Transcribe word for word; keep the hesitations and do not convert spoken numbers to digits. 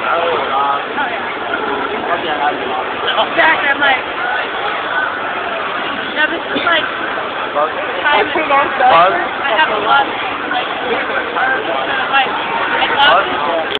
Exactly, I'm like, yeah, this is like, time and I have a lot of, like, like, I love